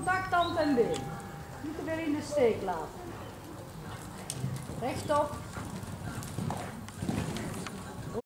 contact hand en been. Niet te veel in de steek laten. Rechtop.